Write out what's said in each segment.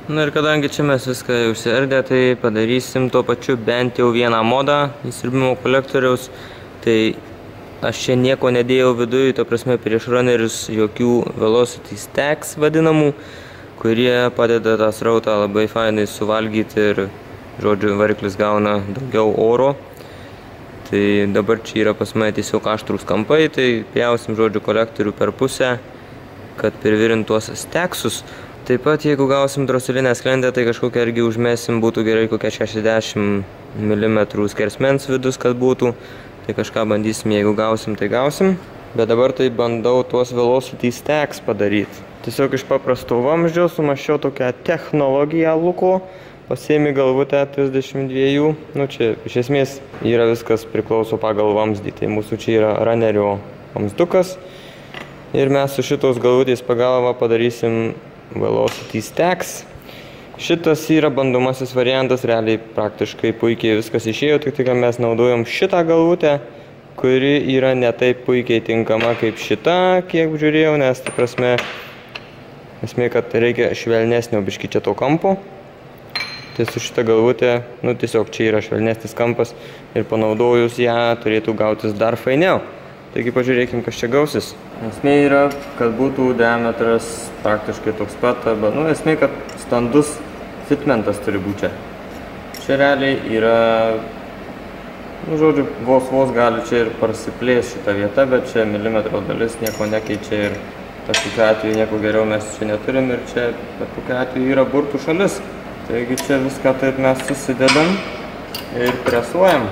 Na ir kadangi čia mes viską jau išsiardė, tai padarysim tuo pačiu bent jau vieną modą į siurbimo kolektoriaus. Tai aš čia nieko nedėjau viduje, to prasme prieš runnerius jokių velocity stacks vadinamų, kurie padeda tą srautą labai fainai suvalgyti ir, žodžiu, variklis gauna daugiau oro. Tai dabar čia yra pas mane tiesiog aštrūs kampai, tai pjausim, žodžiu, kolektorių per pusę, kad privirint tuos stacksus. Taip pat, jeigu gausim droselinę sklendę, tai kažkokią irgi užmesim, būtų gerai kokią 60 mm skersmens vidus, kad būtų. Tai kažką bandysim, jeigu gausim, tai gausim. Bet dabar tai bandau tuos velocity stacks padaryti. Tiesiog iš paprasto vamzdžio sumaščiau tokią technologiją luko. Pasiėmi galvutę 32. Nu čia iš esmės yra viskas priklauso pagal vamzdį. Tai mūsų čia yra runnerio vamzdukas. Ir mes su šitos galvutės pagalba padarysim velocity stacks. Šitas yra bandomasis variantas, realiai praktiškai puikiai viskas išėjo, tik kad mes naudojom šitą galvutę, kuri yra ne taip puikiai tinkama kaip šita, kiek žiūrėjau, nes ta prasme, esmė, kad reikia švelnesnio biškį čia to kampo. Tai su šita galvutė, nu tiesiog čia yra švelnesnis kampas ir panaudojus ją turėtų gautis dar fainiau. Taigi pažiūrėkim, kas čia gausis. Esmė yra, kad būtų diametras praktiškai toks pat, arba, nu, esmė, kad standus fitmentas turi būti čia. Čia realiai yra, nu, žodžiu, vos gali čia ir prasiplės šitą vietą, bet čia milimetro dalis nieko nekeičia ir tokiu atveju nieko geriau mes čia neturim ir čia, bet kokiu atveju yra burtų šalis. Taigi čia viską taip mes susidedam ir presuojam.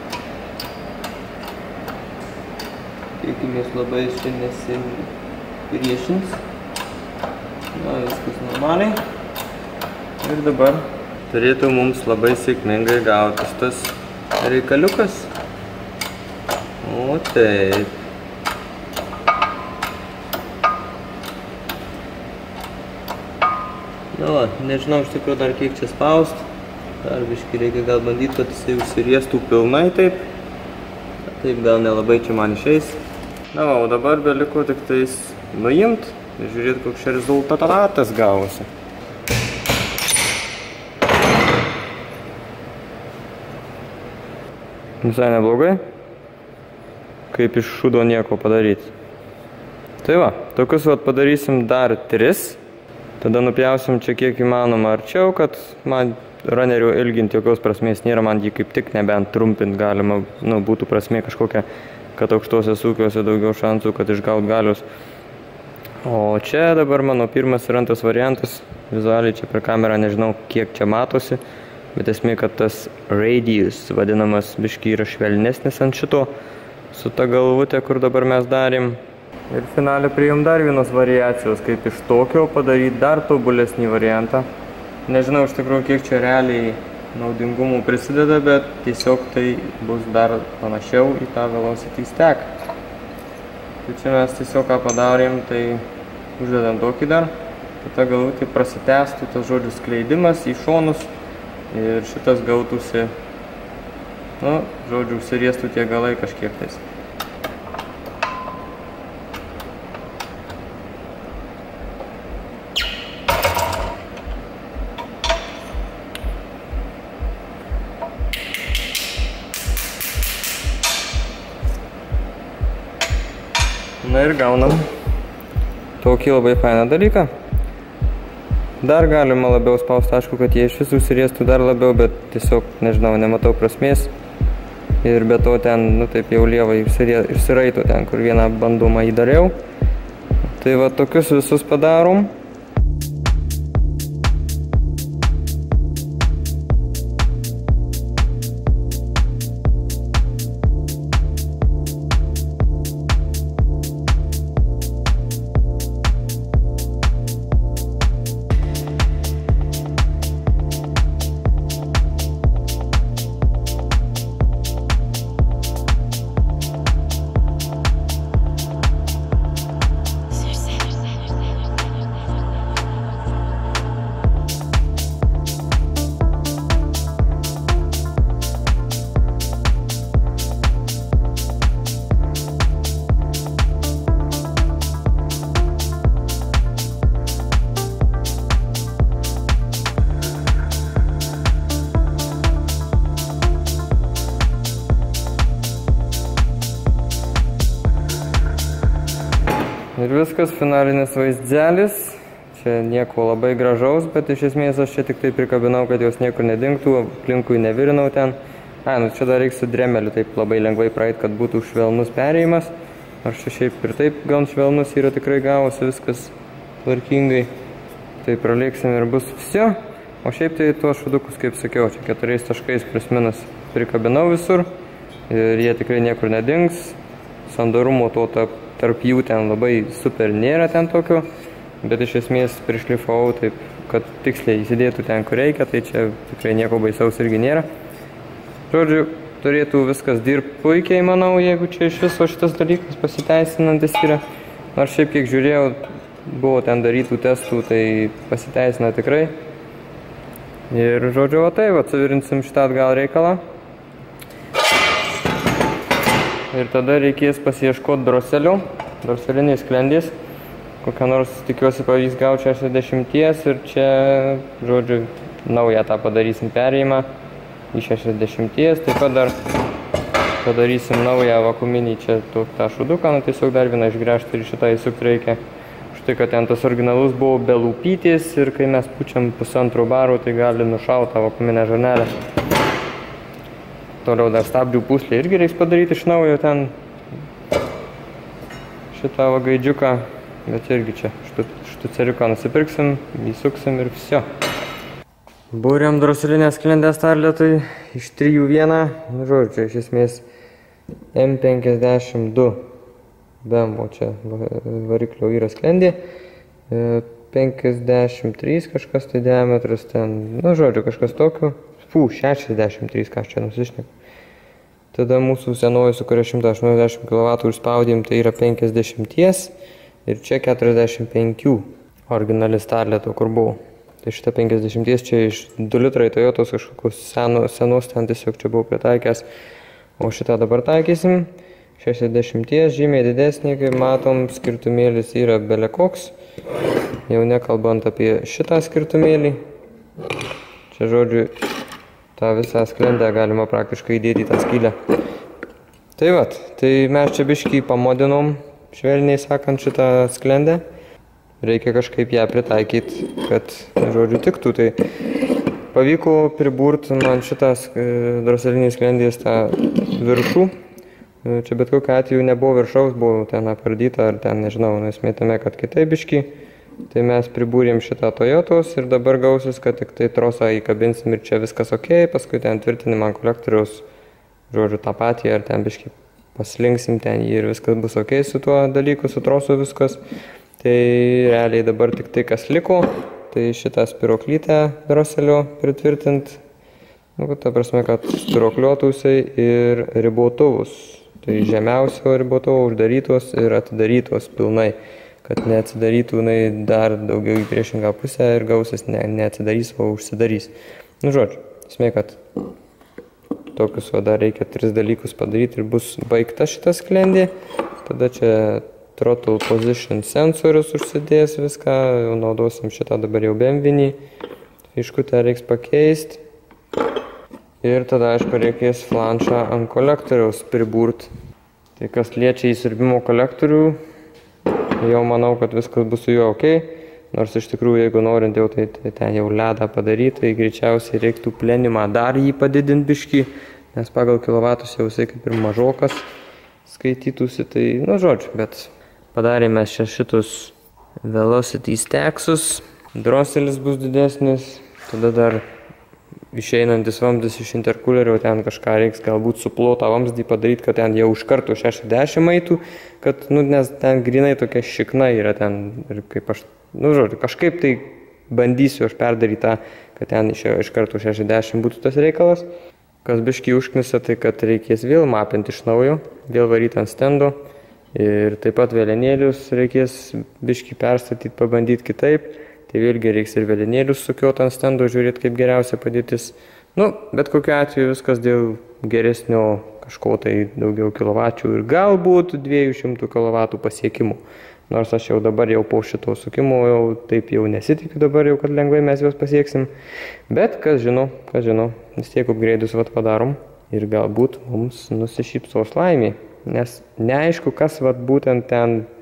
Tikimės labai čia nesipriešins. Na, viskas normaliai. Ir dabar turėtų mums labai sėkmingai gautis tas reikaliukas. O taip. Na va, nežinau iš tikrųjų dar kiek čia spaust. Dar biškį reikia gal bandyti, kad jisai užsiriestų pilnai taip. Taip gal nelabai čia man išeis. Na va, o dabar beliko tik tais nuimt ir žiūrėti, koks čia rezultatas gavosi. Visai neblogai. Kaip iš šūdo nieko padaryti. Tai va, tokius vat padarysim dar 3. Tada nupjausim čia kiek įmanoma arčiau, kad man runnerių ilginti jokios prasmės nėra, man jį kaip tik nebent trumpinti galima, nu, būtų prasmė kažkokia, kad aukštosios ūkiuose daugiau šansų, kad išgaut galius. O čia dabar mano pirmas ir antras variantas, vizualiai čia per kamerą nežinau kiek čia matosi, bet esmė, kad tas radius vadinamas biškį yra švelnesnis ant šito, su ta galvutė, kur dabar mes darėm. Ir finale priėjom dar vienos variacijos, kaip iš tokio padaryti dar tobulesnį variantą. Nežinau iš tikrųjų, kiek čia realiai naudingumų prisideda, bet tiesiog tai bus dar panašiau į tą velocity stack. Tai čia mes tiesiog ką padarėm, tai uždedam tokį dar, kad ta galvutė prasitęstų tas žodžių skleidimas į šonus ir šitas gautųsi, nu, žodžiu, užsiriestų tie galai kažkiek tais. Na ir gaunam tokį labai fainą dalyką. Dar galima labiau spausti, aišku, kad jie iš visų užsiriestų dar labiau, bet tiesiog, nežinau, nematau prasmės. Ir be to ten, nu taip jau lievai išsiraito ten, kur vieną bandumą įdariau. Tai va tokius visus padarom. Ir viskas, finalinis vaizdzelis. Čia nieko labai gražaus, bet iš esmės aš čia tik tai prikabinau, kad jos niekur nedingtų, aplinkui nevirinau ten. Nu čia dar reiks su dremeliu taip labai lengvai praeit, kad būtų švelnus perėjimas. Nors čia šiaip ir taip gan švelnus yra, tikrai gavosi viskas tvarkingai. Tai pralėksim ir bus visio. O šiaip tai tuos šudukus, kaip sakiau, čia 4 taškais plius minus prikabinau visur. Ir jie tikrai niekur nedings. Sandarumo to tarp jų ten labai super nėra ten tokio. Bet iš esmės prišlifavau taip, kad tiksliai įsidėtų ten, kur reikia. Tai čia tikrai nieko baisaus irgi nėra. Žodžiu, turėtų viskas dirbti puikiai, manau, jeigu čia iš viso šitas dalykas pasiteisinantis yra. Nors šiaip kiek žiūrėjau, buvo ten darytų testų, tai pasiteisina tikrai. Ir žodžiu, va tai, suvirinsim šitą atgal reikalą. Ir tada reikės pasiieškoti droselių, droseliniais sklendės. Kokią nors, tikiuosi, pavyks gauti 60 ir čia, žodžiu, naują tą padarysim perėjimą į 60. Taip pat dar padarysim naują vakuuminį čia tą šuduką, tiesiog dar vieną išgręžti ir šitą įsukti reikia. Štai, kad ten tas originalus buvo be lūpytės ir kai mes pučiam 1,5 baro, tai gali nušauti tą vakuuminę žarnelę. Toliau dar stabdžių puslį irgi reiks padaryti iš naujo ten šitą gaidžiuką, bet irgi čia štuceriuką nusipirksim, įsuksim ir visio. Būrėm droselinės sklendės starletui iš 3-1, žodžiu, iš esmės M52 BMW čia variklio yra sklendė, 53 kažkas tai diametras ten, žodžiu, kažkas tokio, 63, ką aš čia nusišneku. Tada mūsų senoji, su kuria 180 kW užspaudėm, tai yra 50 ir čia 45 originali starleto, kur buvo. Tai šitą 50 čia iš 2 litrai Toyotos kažkokius senus ten tiesiog čia buvau pritaikęs, o šitą dabar taikysim. 60 žymiai didesnį, kaip matom, skirtumėlis yra belekoks, jau nekalbant apie šitą skirtumėlį. Čia, žodžiu, tą visą sklendę galima praktiškai įdėti į tą skylę. Tai vat, tai mes čia biškį pamodinom, švelniai sakant, šitą sklendę. Reikia kažkaip ją pritaikyti, kad, žodžiu, tiktų. Tai pavyko priburti man šitas droseliniais sklendės tą viršų. Čia bet kokiu atveju nebuvo viršaus, buvo ten apardyta ar ten, nežinau, esmė tame, kad kitaip biškį. Tai mes pribūrėm šitą Toyotos ir dabar gausis, kad tik tai trosą įkabinsim ir čia viskas ok, paskui ten tvirtinim ant kolektoriaus, žodžiu, tą patį, ar ten biškį paslinksim ten jį ir viskas bus ok su tuo dalyku, su trosu viskas. Tai realiai dabar tik tai, kas liko, tai šitą spiroklytę droselio pritvirtint, ta prasme, kad spirokliuotųsiai ir ribotuvus. Tai žemiausio ribotuvo uždarytos ir atidarytos pilnai, kad neatsidarytų dar daugiau į priešingą pusę ir gausis neatsidarys, o užsidarys. Žodžiu, esmė, kad tokius dar reikia 3 dalykus padaryti ir bus baigta šitą sklendį. Tada čia throttle position sensorius užsidės viską, jau naudosim šitą dabar jau bemvinį. Fiškutę reiks pakeisti. Ir tada, aišku, reikės flanšą ant kolektoriaus pribūrt. Tai kas liečia įsiurbimo kolektorių, jau manau, kad viskas bus su juo ok. Nors iš tikrųjų, jeigu norint jau tai ten jau ledą padaryti, tai greičiausiai reiktų plenimą dar jį padidinti biškį, nes pagal kilovatus jau jisai kaip ir mažokas skaitytųsi. Tai, žodžiu, bet padarėme šitus velocity stacksus, droselis bus didesnis, tada dar išeinantis vamzdis iš interkulerio, ten kažką reiks galbūt suplotą vamzdį padaryti, kad ten jau iš karto 60 eitų, kad, nes ten grinai tokia šikna yra ten ir kaip aš, žodžiu, kažkaip tai bandysiu aš perdaryti tą, kad ten iš karto 60 būtų tas reikalas. Kas biškį užknisa, tai kad reikės vėl mapinti iš naujo, vėl varyti ant stendo ir taip pat vėlenėlius reikės biškį perstatyti, pabandyti kitaip. Tai vėlgi reiks ir vėlenėlius sukioti ant stendo, žiūrėti kaip geriausia padėtis. Bet kokiu atveju viskas dėl geresnio kažko tai daugiau kilovačių ir galbūt 200 kW pasiekimų. Nors aš jau dabar jau po šito sukimo jau taip jau nesitikiu dabar jau, kad lengvai mes juos pasieksim. Bet kas žino, vis tiek upgrade'us padarom ir galbūt mums nusišypsos laimė. Nes neaišku, kas būtent ten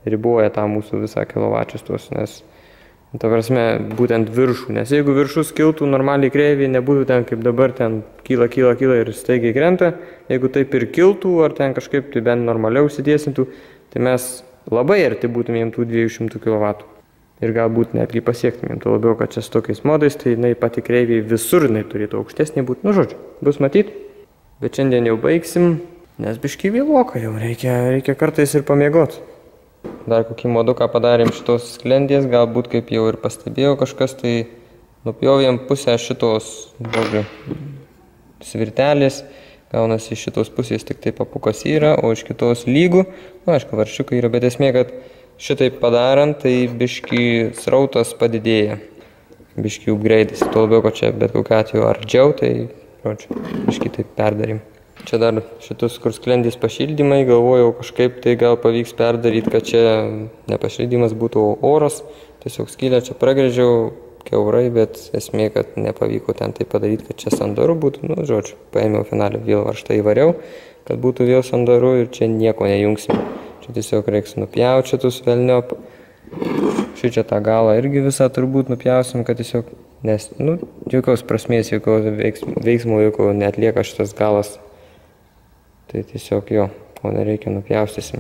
riboja tą mūsų visą kilovačius, nes ta prasme, būtent viršų, nes jeigu viršus kiltų normaliai kreivį, nebūtų ten kaip dabar, ten kyla ir staigiai krenta, jeigu taip ir kiltų, ar ten kažkaip tai bent normaliau užsidėsintų, tai mes labai arti būtumėm tų 200 kW. Ir galbūt netgi pasiektumėm, to labiau, kad čia su tokiais modais, tai jinai pati kreiviai visur jinai turėtų aukštesnė būti, žodžiu, bus matyt. Bet šiandien jau baigsim, nes biškį vėloka jau, reikia kartais ir pamiegoti. Dar kokį moduką padarėm šitos sklendės, galbūt kaip jau ir pastebėjau kažkas, tai nupjovėm pusę šitos, žodžiu, svirtelės, gaunasi iš šitos pusės tik tai papukas yra, o iš kitos lygų, aišku, varšiukai yra, bet esmė, kad šitaip padarant, tai biškį srautas padidėja, biškį upgrade'as, to labiau, kad čia bet kokiu atveju ardžiau, tai, žodžiu, biškį taip perdarim. Čia dar šitus, kur sklendės pašildymai, galvojau kažkaip tai gal pavyks perdaryti, kad čia ne pašildymas būtų oras, tiesiog skylę čia pragrėžiau kiaurai, bet esmė, kad nepavyko ten tai padaryti, kad čia sandaru būtų, žodžiu, paėmiau finalį, vėl varžtą įvariau, kad būtų vėl sandaru ir čia nieko nejungsim. Čia tiesiog reiks nupjauti šitus velniop, šičia tą galą irgi visą turbūt nupjausim, kad tiesiog, nes, jokios prasmės, jokios veiksmų, jokio neatlieka šitas galas. Tai tiesiog jo, ko nereikia, nupjaustysim.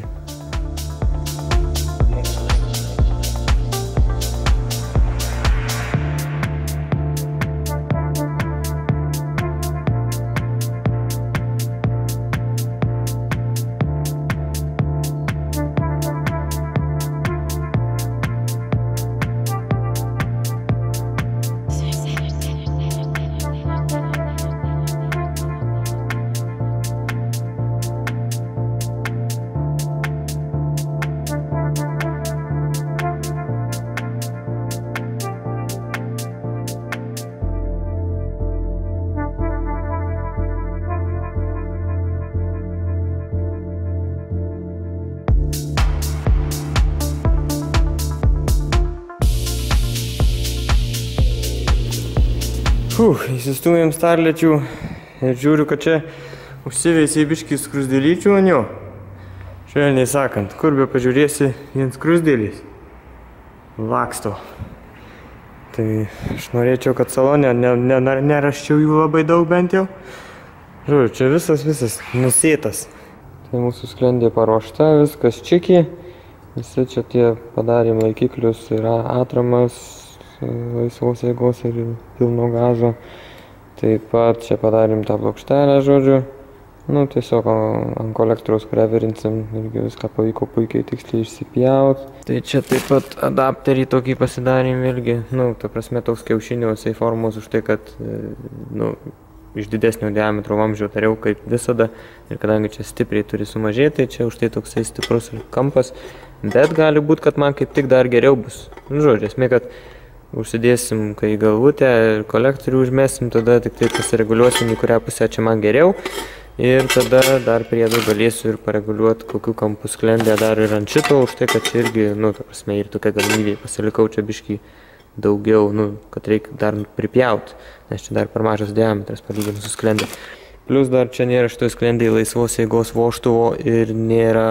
Įsistūmėm starlečių ir žiūriu, kad čia užsiveisė biškį skrusdėlyčių ant jo. Švelniai sakant, kur be pažiūrėsi, vien skrusdėlys laksto. Tai aš norėčiau, kad salone neraščiau jų labai daug bent jau. Žiūriu, čia visas nusėtas. Tai mūsų sklendė paruošta, viskas čiki. Visi čia tie padarėm laikiklius, yra atramas, laisvos jėgos ir pilno gazo. Taip pat čia padarėm tą plokštelę, žodžiu. Tiesiog ant kolektoriaus, kurią virinsim, irgi viską pavyko puikiai tiksliai išsipjaut. Tai čia taip pat adapterį tokį pasidarėm vėlgi. Ta prasme, toks kiaušinio jisai formos už tai, kad iš didesnio diametro vamzdžio tariau kaip visada. Ir kadangi čia stipriai turi sumažėti, tai čia už tai toksai stiprus kampas. Bet gali būti, kad man kaip tik dar geriau bus. Žodžiu, esmė, kad užsidėsim, kai galvutę ir kolektorių užmesim, tada tik tai pasireguliuosim, į kurią pusę čia man geriau. Ir tada dar priedu galėsiu ir pareguliuoti, kokiu kampu sklendę dar ir ant šito, už tai, kad čia irgi, ta prasme, ir tokia galimybė pasilikau čia biškį daugiau, kad reikia dar pripjauti, nes čia dar per mažas diametras palyginti su sklendė. Plius dar čia nėra šitoj sklendėje laisvos jėgos vožtuvo ir nėra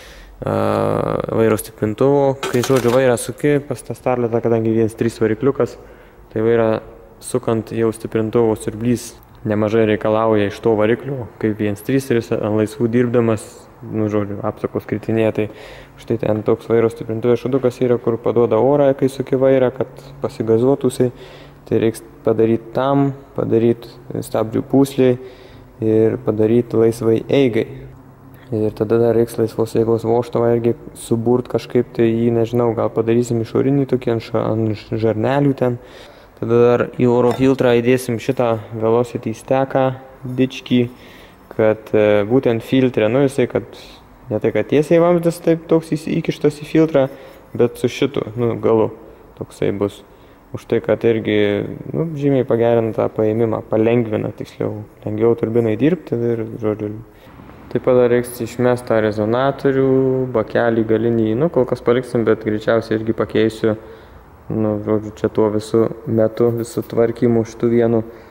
vairo stiprintuvo. Kai žodžiu vairą suki pas tą starletą, kadangi 1.3 varikliukas, tai vairą sukant jau stiprintuvo siurblys nemažai reikalauja iš to variklio, kaip 1.3 ir jis ant laisvų dirbdamas, žodžiu, apsakos kritinėje, tai štai ten toks vairo stiprintuvo šudukas yra, kur paduoda orą, kai suki vairą, kad pasigazuotųsi. Tai reiks padaryti stabdžių pūsliai ir padaryti laisvai eigai. Ir tada dar reiks laisvos jėgos vožtuvą irgi suburt kažkaip, tai jį, nežinau, gal padarysim išorinį tokį ant žarnelių ten. Tada dar į oro filtrą įdėsim šitą Velocity steką dičkį, kad būtent filtre, jisai, kad ne tai, kad tiesiai vamzdas taip toks įkištas į filtrą, bet su šitu, galu toksai bus. Už tai, kad irgi, žymiai pagerina tą paėmimą, palengvina tiksliau, lengviau turbinai dirbti ir, žodžiu. Taip pat reiks išmesti tą rezonatorių, bakelį galinį, kol kas paliksim, bet greičiausiai irgi pakeisiu, žodžiu, čia tuo visų metu, visų tvarkymų šitų vienų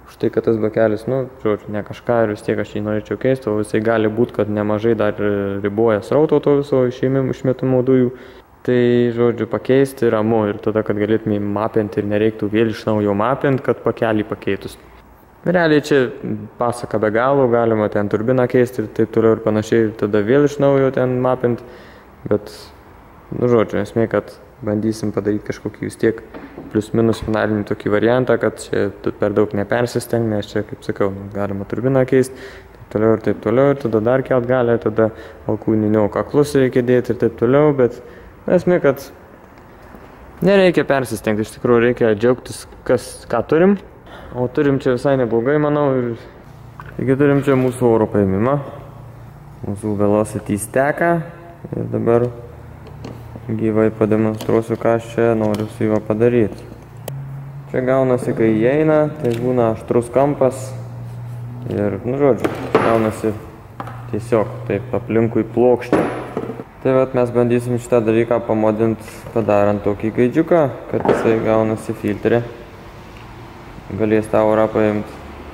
už tai, kad tas bakelis, žodžiu, ne kažką ir vis tiek aš jį norėčiau keisti, o visai gali būti, kad nemažai dar riboja srauto to viso išmetamų dujų. Tai, žodžiu, pakeisti ramu ir tada, kad galėtume mapinti ir nereiktų vėl iš naujo mapinti, kad pakelį pakeitus. Realiai čia pasaka be galo, galima ten turbiną keisti ir taip toliau ir panašiai, ir tada vėl iš naujo ten mapinti, bet, žodžiu, esmė, kad bandysim padaryti kažkokį vis tiek plius minus finalinį tokį variantą, kad čia per daug nepersisteng, nes čia, kaip sakau, galima turbiną keisti, taip toliau, ir tada dar kelt gali, tada alkūninio kaklus reikia dėti ir taip toliau, bet esmė, kad nereikia persistengti, iš tikrųjų reikia džiaugtis, ką turim. O turim čia visai neblogai, manau, ir taigi turim čia mūsų oro paėmimą, mūsų Velocity steką ir dabar gyvai pademonstruosiu, ką aš čia noriu su juo padaryti. Čia gaunasi, kai įeina, tai būna aštrus kampas ir, žodžiu, gaunasi tiesiog taip aplinkui plokštė. Tai vat mes bandysim šitą dalyką pamodinti, padarant tokį gaidžiuką, kad jisai gaunasi filtrė. Galės tą orą paimti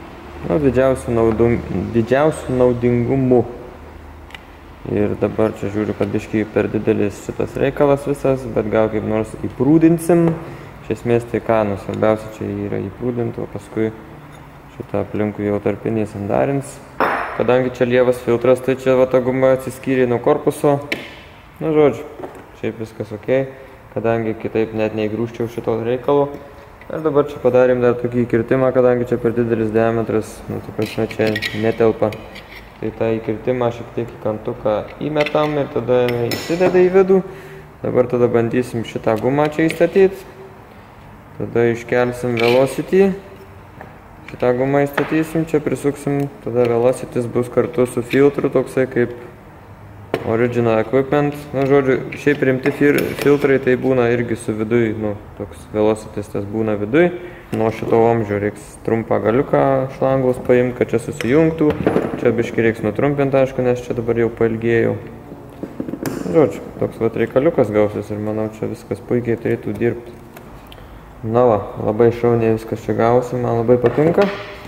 didžiausių naudingumų. Ir dabar čia žiūriu, kad biškai per didelis šitas reikalas visas, bet gal kaip nors įprūdinsim. Iš esmės tai ką, svarbiausia čia yra įprūdinti, o paskui šitą aplinkui jau tarpiniai sandarins. Kadangi čia lievas filtras, tai čia va ta guma atsiskyrė nuo korpuso. Žodžiu, šiaip viskas ok, kadangi kitaip net neįgrūžčiau šito reikalo. Ir dabar čia padarėm dar tokį įkirtimą, kadangi čia per didelis diametras, tai prasme čia netelpa. Tai tą įkirtimą šiek tiek į kantuką įmetam ir tada įsideda į vidų. Dabar tada bandysim šitą gumą čia įstatyti. Tada iškelsim Velocity. Šitą gumą įstatysim, čia prisuksim, tada Velocity's bus kartu su filtru, toksai kaip Original Equipment. Žodžiu, šiaip rimti filtrai tai būna irgi su viduj, toks Velocity's tas būna viduj. Nuo šito vamzdžio reiks trumpą galiuką šlangos paimti, kad čia susijungtų. Čia biškai reiks nutrumpinti, aišku, nes čia dabar jau pailgėjau. Žodžiu, toks vat reikaliukas gausis ir manau, čia viskas puikiai turėtų dirbti. Na va, labai šauniai viskas čia gausi, man labai patinka.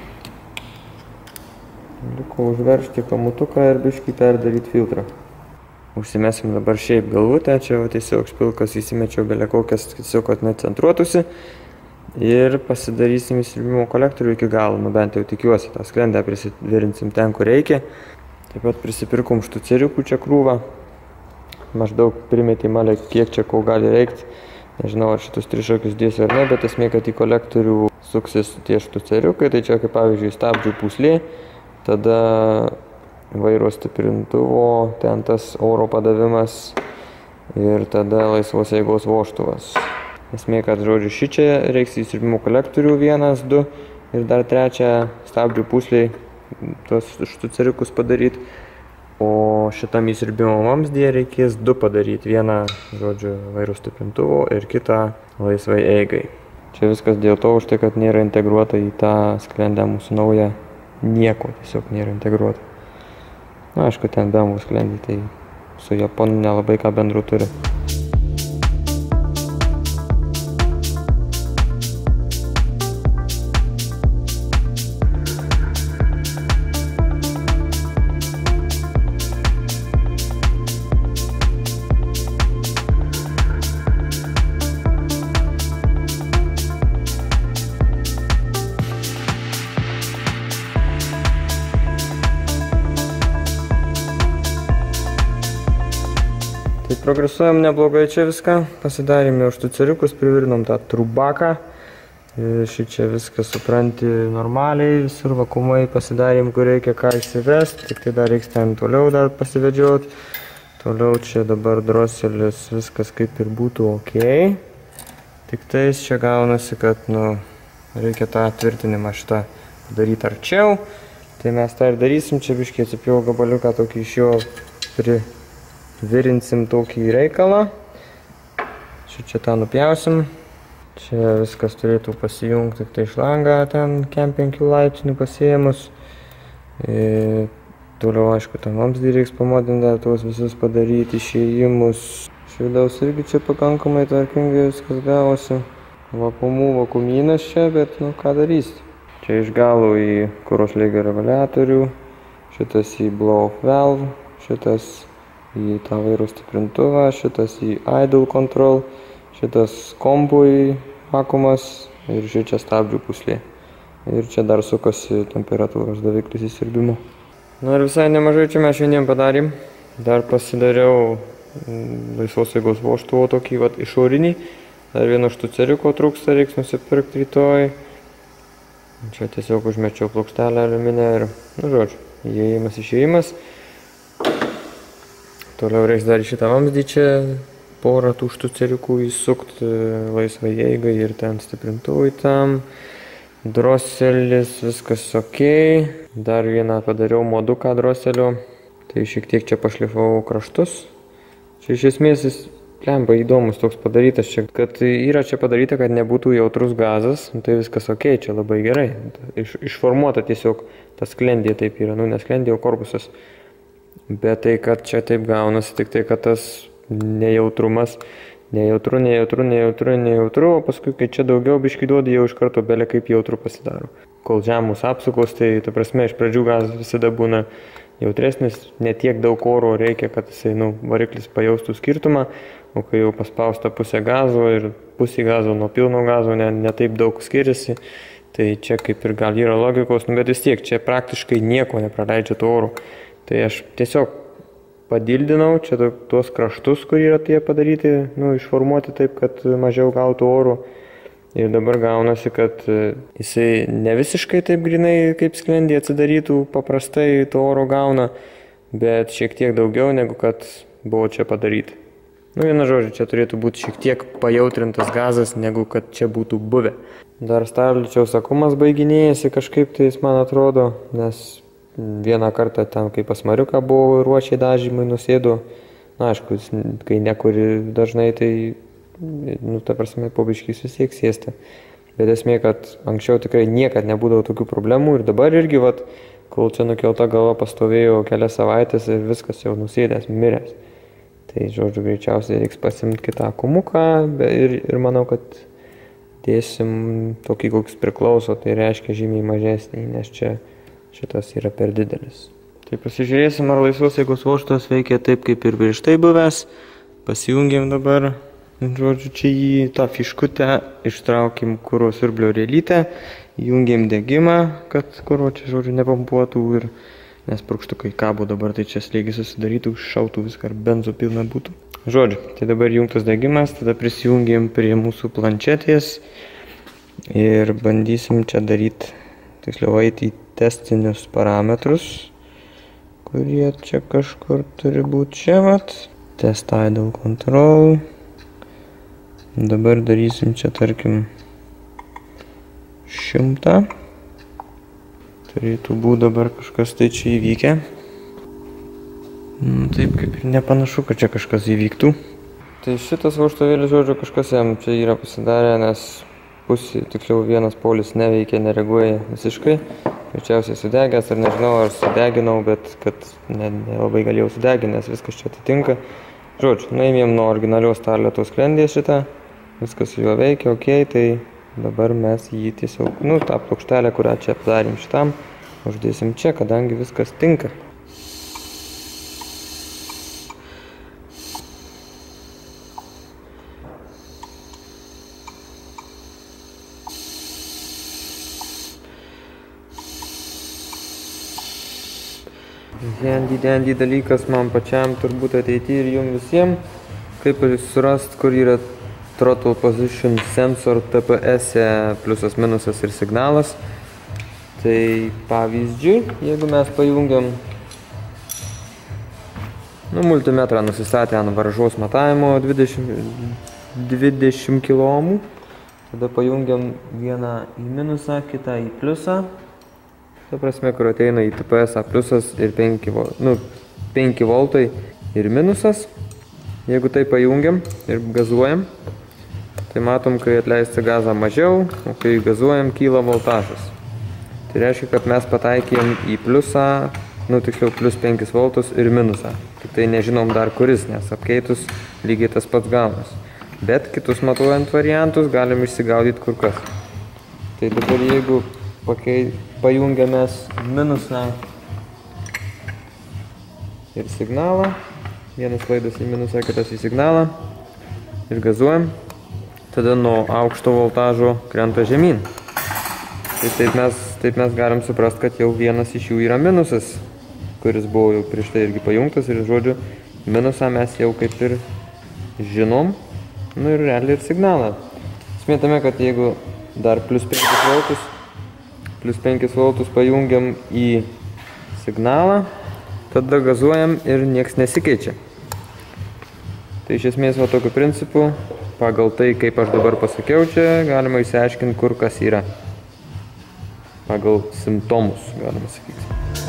Liko užveržti kamutuką ir biškai perdaryti filtrą. Užsimesim dabar šiaip galvutę, čia tiesiog špilkas įsimečiau belia kokias, tiesiog kad necentruotųsi. Ir pasidarysim įsiurbimo kolektorių iki galo, bent jau tikiuosi, tą sklendę prisivirinsim ten, kur reikia. Taip pat prisipirkom štuceriukų čia krūvą. Maždaug primetimą, kiek čia ko gali reikti. Nežinau, ar šitus trišakius dėsiu ar ne, bet esmė, kad į kolektorių suksis tie štuceriukai. Tai čia kaip pavyzdžiui stabdžių pūslė, tada vairo stiprintuvo, ten tas oro padavimas ir tada laisvos eigos vožtuvas. Esmė, kad žodžiu šičia reiks įsiurbimo kolektorių 1, 2 ir dar 3 stabdžių pūsliai tuos štuceriukus padaryti. O šitam įsiurbimo vamzdyje reikės 2 padaryti. Vieną, žodžiu, vairo stiprintuvo ir kitą laisvai eigai. Čia viskas dėl to, už tai, kad nėra integruota į tą sklendę mūsų naują. Nieko tiesiog nėra integruota. Aišku, ten BMW sklendį, tai su Japonu nelabai ką bendro turi. Tai progresuojam neblogai čia viską, pasidarėme štuceriukus, privirinom tą trubaką. Šičia viską supranti normaliai, visur vakumai pasidarėm, kur reikia ką įsivesti, tik tai dar reiks ten toliau dar pasivedžioti. Toliau čia dabar droselis, viskas kaip ir būtų ok. Tik tais čia gaunasi, kad reikia tą tvirtinimą šitą padaryti arčiau. Tai mes tą ir darysim, čia biškiai atsipjau gabaliuką tokį iš jo virinsim tokį reikalą. Čia tą nupjausim. Čia viskas turėtų pasijungti tik tai šlangą ten kem 5 laipsnių pasiėmus. Toliau, aišku, tam vamzdį reiks pamodinti, tuos visus padaryti išėjimus. Iš vidaus irgi čia pakankamai tvarkingai viskas gavosi. Vakumynas čia, bet ką darysi. Čia iš galo į kuro slėgio reguliatorių, šitas į blow off valve, šitas į tą vairo stiprintuvą, šitas į idle control, šitas kompui vakuumas ir šičia stabdžių puslė. Ir čia dar sukasi temperatūros daviklis įsiurbimo. Na ir visai nemažai čia mes šiandien padarėm. Dar pasidariau laisvos eigos vožtuvo tokį išorinį. Dar vieno štuceriuko trūksta, reiks nusipirkti rytoj. Čia tiesiog užmečiau plokštelę aliuminę ir, žodžiu, įėjimas, išėjimas. Toliau reiks dar šitą vamzdį čia porą tų štuceriukų įsukti laisvai eigai ir ten stiprintuvui tam. Droselis, viskas ok. Dar vieną padariau moduką droselio. Tai šiek tiek čia pašlifavau kraštus. Čia iš esmės jis lemba įdomus toks padarytas čia, kad yra čia padaryta, kad nebūtų jautrus gazas. Tai viskas ok, čia labai gerai. Išformuota tiesiog ta sklendė taip yra, ne sklendė, o korpusas. Bet tai, kad čia taip gaunasi, tik tai, kad tas nejautrumas, nejautru, o paskui, kai čia daugiau biškį duodi, jau iš karto belė kaip jautru pasidaro. Kol žemus apsukos, tai ta prasme, iš pradžių gazas visada būna jautresnis, netiek daug oro reikia, kad jisai, variklis pajaustų skirtumą, o kai jau paspausta pusė gazo ir pusė gazo nuo pilno gazo ne taip daug skiriasi, tai čia kaip ir gal yra logikos, bet vis tiek čia praktiškai nieko nepraleidžia to oro. Tai aš tiesiog padildinau čia tuos kraštus, kur yra tie padaryti, išformuoti taip, kad mažiau gautų oro. Ir dabar gaunasi, kad jisai ne visiškai taip grinai kaip sklendė atsidarytų, paprastai to oro gauna, bet šiek tiek daugiau negu kad buvo čia padaryti. Viena žodžia, čia turėtų būti šiek tiek pajautrintas gazas, negu kad čia būtų buvę. Dar starličiaus akumas baiginėjasi kažkaip, tai jis man atrodo, nes vieną kartą ten, kai pas Mariuką buvo ruošiai dažymai nusėdo, aišku, kai nekuri dažnai, tai ta prasme, po biškis vis tiek sėsta. Bet esmė, kad anksčiau tikrai niekad nebūdavo tokių problemų ir dabar irgi, kol čia nukelta galva pastovėjo kelias savaitės ir viskas jau nusėdęs, miręs. Tai, žodžiu, greičiausiai reiks pasimti kitą akumuką ir manau, kad dėsim tokį, koks priklauso, tai reiškia žymiai mažesnį, nes čia šitas yra per didelis. Tai pasižiūrėsim, ar laisvos eigos vožtuvas veikia taip, kaip ir prieš tai buvęs. Pasijungiam dabar. Žodžiu, čia į tą fiškutę ištraukim kuro siurblio rėlytę, jungiam degimą, kad kuro čia, žodžiu, nepampuotų ir nes purkštukai kabo dabar, tai čia slėgis susidarytų, šautų viską ar benzo pilna būtų. Žodžiu, tai dabar jungtas degimas, tada prisijungiam prie mūsų planšetės ir bandysim čia daryti, tiksliau eiti į testinius parametrus, kurie čia kažkur turi būti čia, test idle control. Dabar darysim čia, tarkim, 100. Turėtų būti dabar kažkas tai čia įvykę. Taip kaip ir nepanašu, kad čia kažkas įvyktų. Tai šitas vožtuvėlis, žodžiu, kažkas jam čia yra pasidarę, nes tiksliau vienas polis neveikia, nereaguoja visiškai. Greičiausiai sudegęs, ar nežinau, ar sudeginau, bet kad nelabai galėjau sudeginti, nes viskas čia atitinka. Žodžiu, nuėmėm nuo originalios starlėtos sklendės šitą. Viskas su juo veikia, ok, tai dabar mes jį tiesiog, tą plokštelę, kurią čia padarėm šitam, uždėsim čia, kadangi viskas tinka. Handy dalykas man pačiam turbūt ateity ir jums visiems, kaip surast, kur yra throttle position sensor TPS, pliusas, minusas ir signalas. Tai pavyzdžiui, jeigu mes pajungiam multimetrą nusistatę ant varžos matavimo 20 kilo, tada pajungiam vieną į minusą, kitą į pliusą. Ta prasme, kur ateina į TPS pliusas ir 5 voltai ir minusas. Jeigu tai pajungiam ir gazuojam, tai matom, kai atleista gazą mažiau, o kai gazuojam, kyla voltažas. Tai reiškia, kad mes pataikėm į pliusą, tiksliau plus 5 voltus ir minusą. Tik tai nežinom dar kuris, nes apkeitus lygiai tas pats gaunas. Bet kitus matuojant variantus galim išsigaudyti kur kas. Tai dabar jeigu pajungiamės minusą ir signalą. Vienas laidas į minusą, kitas į signalą. Ir gazuojam. Tada nuo aukšto voltažo krenta žemyn. Tai taip mes galim suprast, kad jau vienas iš jų yra minusas, kuris buvo jau prieš tai irgi pajungtas. Ir žodžiu, minusą mes jau kaip ir žinom. Nu ir realiai ir signalą. Esmė tame, kad jeigu dar plus 5 voltus pajungiam į signalą, tada gazuojam ir nieks nesikeičia. Tai iš esmės va tokiu principu, pagal tai, kaip aš dabar pasakiau, čia galima išsiaiškinti, kur kas yra. Pagal simptomus, galima sakyti.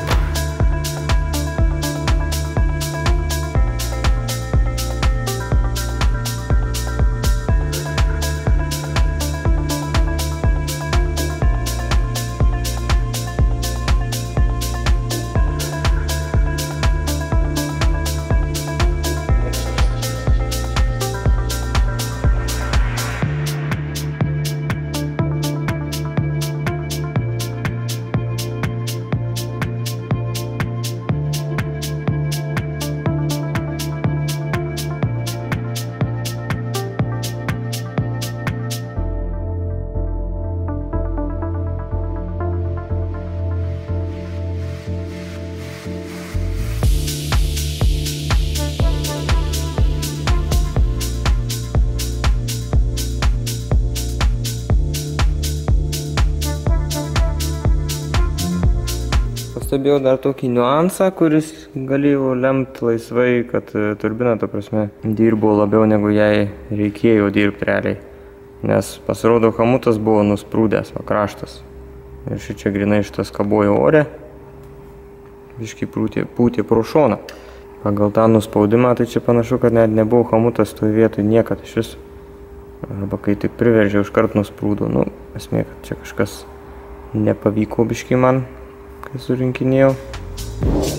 Pastebėjau dar tokį niuansą, kuris galėjo lemti laisvai, kad turbina, ta prasme, dirbo labiau negu jai reikėjo dirbti realiai. Nes pasirodo, hamutas buvo nusprūdęs, va kraštas. Ir šičia grinai šitas kabojo ore, biškį pūtė pro šoną. Pagal tą nuspaudimą, tai čia panašu, kad net nebuvo hamutas toj vietoj niekad iš vis. Arba kai tik priveržiau, iškart nusprūdo. Nu, esmė, kad čia kažkas nepavyko biškį man, kai surinkinėjau.